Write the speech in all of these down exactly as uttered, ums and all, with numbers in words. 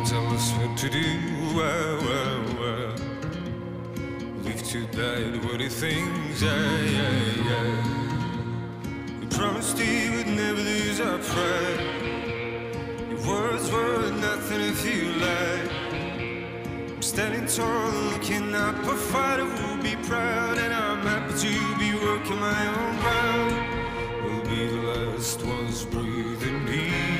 tell us what to do. Well, well, well. Live to die, what he thinks. Yeah, yeah, yeah. We promised he would never lose our pride. Your words were nothing if you lied. I'm standing tall, looking up, a fighter will be proud, and I'm happy to be working my own ground. We'll be the last ones breathing peace.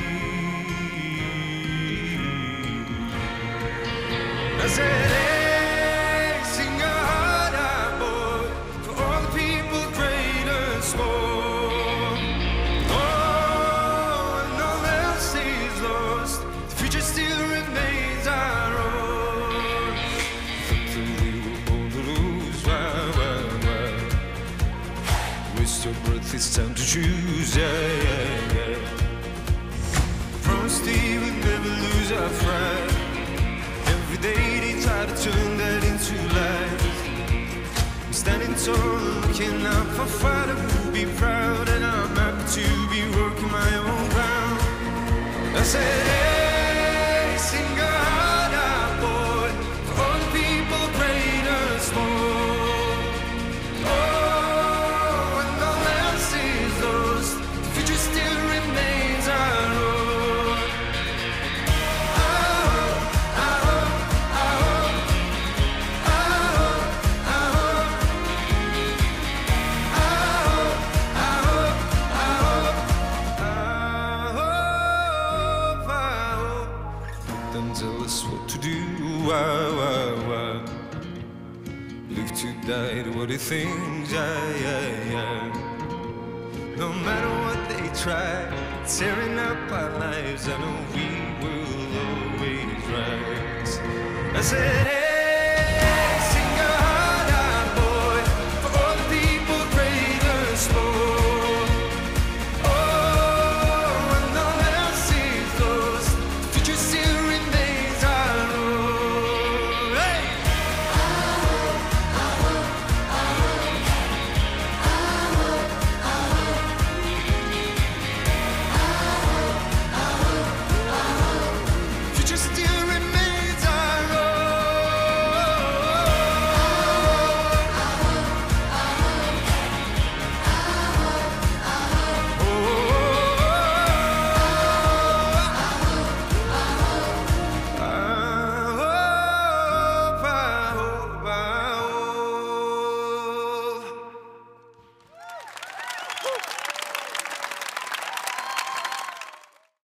I said, hey, sing your heart out, boy, for all the people great and small. Oh, and all else is lost, the future still remains our own. Something we were born to lose, well, well, well. Waste your breath, it's time to choose, yeah, yeah, yeah. Promised he would never lose our pride. Every day they try to turn that into life. I'm standing tall, looking up for a fighter who'll be proud, and I'm happy to be working my own ground. I said, hey, sing your heart out, boy, for all the people great and small. Oh, and all else is lost, the future still remains our own. Don't tell us what to do, why, why, why? Live to die, do what he thinks, yeah, yeah, yeah. No matter what they try, tearing up our lives, I know we will always rise. I said, hey.